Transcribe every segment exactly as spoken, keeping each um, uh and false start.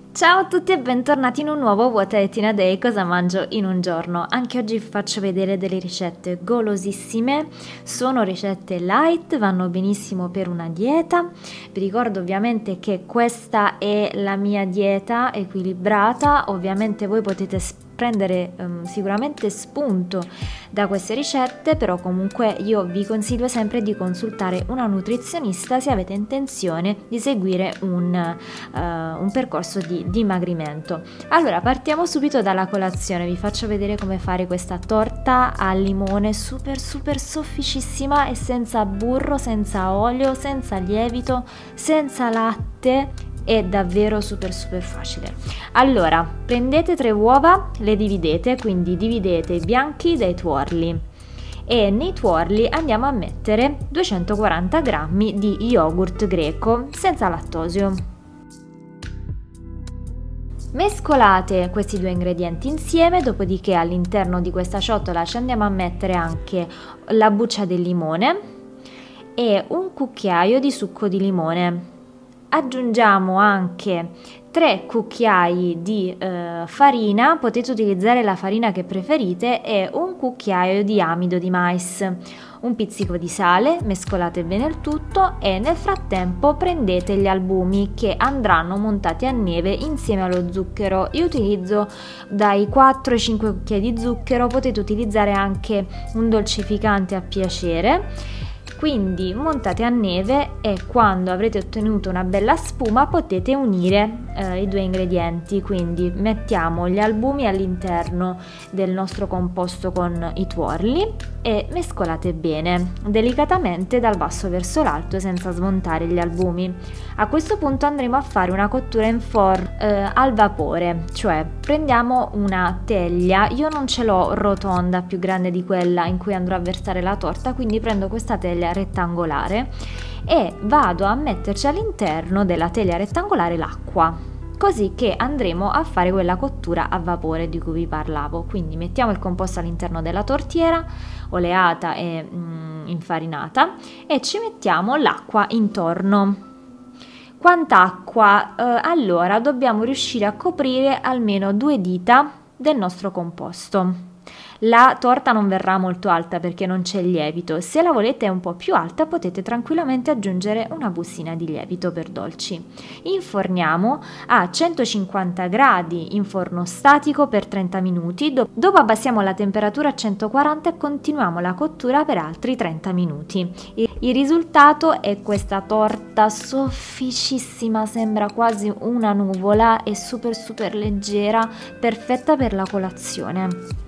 Ciao a tutti e bentornati in un nuovo What I Eat in a Day, cosa mangio in un giorno. Anche oggi vi faccio vedere delle ricette golosissime, sono ricette light, vanno benissimo per una dieta. Vi ricordo ovviamente che questa è la mia dieta equilibrata, ovviamente voi potete prendere um, sicuramente spunto da queste ricette, però comunque io vi consiglio sempre di consultare una nutrizionista se avete intenzione di seguire un, uh, un percorso di dimagrimento. Allora partiamo subito dalla colazione, vi faccio vedere come fare questa torta al limone super super sofficissima e senza burro, senza olio, senza lievito, senza latte. È davvero super super facile. Allora, prendete tre uova, le dividete, quindi dividete i bianchi dai tuorli e nei tuorli andiamo a mettere duecentoquaranta grammi di yogurt greco senza lattosio. Mescolate questi due ingredienti insieme, dopodiché all'interno di questa ciotola ci andiamo a mettere anche la buccia del limone e un cucchiaio di succo di limone. Aggiungiamo anche tre cucchiai di eh, farina, potete utilizzare la farina che preferite, e un cucchiaio di amido di mais, un pizzico di sale, mescolate bene il tutto e nel frattempo prendete gli albumi che andranno montati a neve insieme allo zucchero. Io utilizzo dai quattro ai cinque cucchiai di zucchero, potete utilizzare anche un dolcificante a piacere. Quindi montate a neve e quando avrete ottenuto una bella spuma potete unire eh, i due ingredienti, quindi mettiamo gli albumi all'interno del nostro composto con i tuorli e mescolate bene, delicatamente dal basso verso l'alto senza smontare gli albumi. A questo punto andremo a fare una cottura in forno eh, al vapore, cioè prendiamo una teglia, io non ce l'ho rotonda più grande di quella in cui andrò a versare la torta, quindi prendo questa teglia rettangolare e vado a metterci all'interno della teglia rettangolare l'acqua, così che andremo a fare quella cottura a vapore di cui vi parlavo. Quindi mettiamo il composto all'interno della tortiera oleata e mm, infarinata e ci mettiamo l'acqua intorno. Quanta acqua? Eh, allora dobbiamo riuscire a coprire almeno due dita del nostro composto. La torta non verrà molto alta perché non c'è lievito, se la volete un po' più alta potete tranquillamente aggiungere una bustina di lievito per dolci. Inforniamo a centocinquanta gradi in forno statico per trenta minuti, dopo abbassiamo la temperatura a centoquaranta e continuiamo la cottura per altri trenta minuti. Il risultato è questa torta sofficissima, sembra quasi una nuvola, è super super leggera, perfetta per la colazione.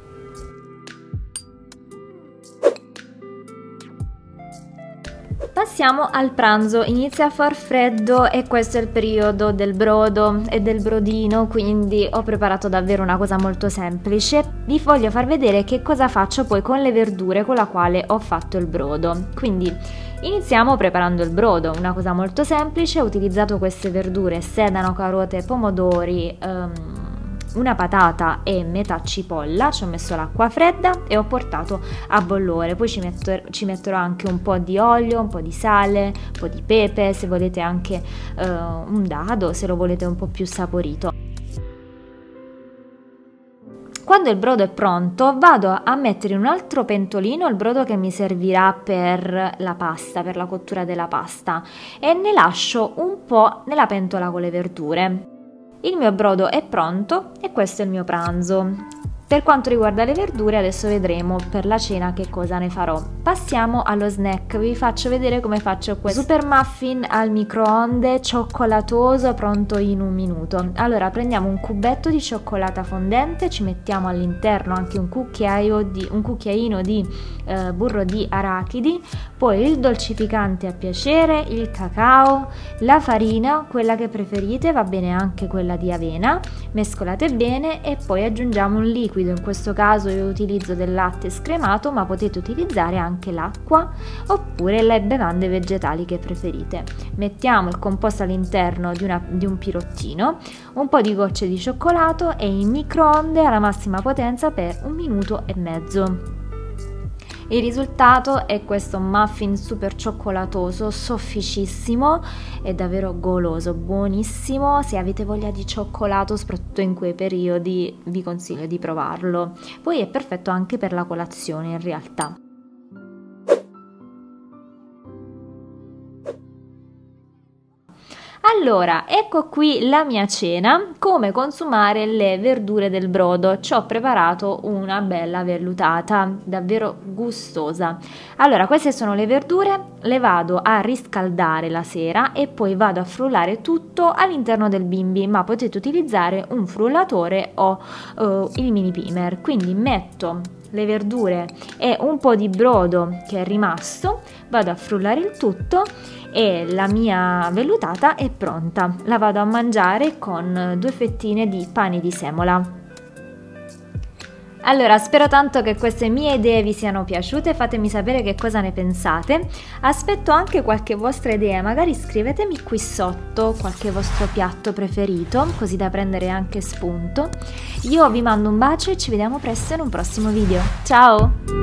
Passiamo al pranzo, inizia a far freddo e questo è il periodo del brodo e del brodino, quindi ho preparato davvero una cosa molto semplice. Vi voglio far vedere che cosa faccio poi con le verdure con la quale ho fatto il brodo. Quindi iniziamo preparando il brodo, una cosa molto semplice, ho utilizzato queste verdure: sedano, carote, pomodori, um, una patata e metà cipolla, ci ho messo l'acqua fredda e ho portato a bollore, poi ci, metto, ci metterò anche un po' di olio, un po' di sale, un po' di pepe, se volete anche uh, un dado, se lo volete un po' più saporito. Quando il brodo è pronto vado a mettere in un altro pentolino il brodo che mi servirà per la pasta, per la cottura della pasta, e ne lascio un po' nella pentola con le verdure. Il mio brodo è pronto e questo è il mio pranzo. Per quanto riguarda le verdure adesso vedremo per la cena che cosa ne farò. Passiamo allo snack, vi faccio vedere come faccio questo super muffin al microonde cioccolatoso pronto in un minuto. Allora prendiamo un cubetto di cioccolata fondente, ci mettiamo all'interno anche un cucchiaio di un cucchiaino di eh, burro di arachidi, poi il dolcificante a piacere, il cacao, la farina, quella che preferite, va bene anche quella di avena, mescolate bene e poi aggiungiamo un liquido. In questo caso io utilizzo del latte scremato, ma potete utilizzare anche l'acqua oppure le bevande vegetali che preferite. Mettiamo il composto all'interno di, di un pirottino, un po' di gocce di cioccolato e in microonde alla massima potenza per un minuto e mezzo. Il risultato è questo muffin super cioccolatoso, sofficissimo e davvero goloso, buonissimo. Se avete voglia di cioccolato, soprattutto in quei periodi, vi consiglio di provarlo. Poi è perfetto anche per la colazione in realtà. Allora, ecco qui la mia cena, come consumare le verdure del brodo. Ci ho preparato una bella vellutata, davvero gustosa. Allora, queste sono le verdure, le vado a riscaldare la sera e poi vado a frullare tutto all'interno del bimby, ma potete utilizzare un frullatore o uh, il mini primer. Quindi metto le verdure e un po' di brodo che è rimasto, vado a frullare il tutto e la mia vellutata è pronta. La vado a mangiare con due fettine di pane di semola. Allora, spero tanto che queste mie idee vi siano piaciute, fatemi sapere che cosa ne pensate. Aspetto anche qualche vostra idea, magari scrivetemi qui sotto qualche vostro piatto preferito, così da prendere anche spunto. Io vi mando un bacio e ci vediamo presto in un prossimo video. Ciao!